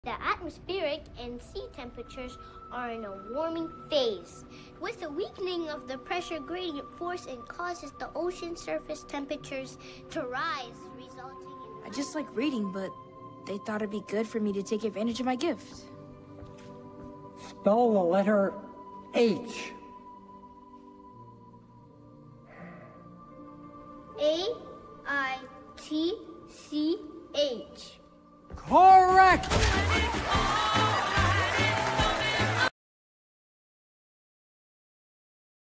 The atmospheric and sea temperatures are in a warming phase. With the weakening of the pressure gradient force, it causes the ocean surface temperatures to rise, resulting in... I just like reading, but they thought it'd be good for me to take advantage of my gift. Spell the letter H. A-I-T-C-H. Correct!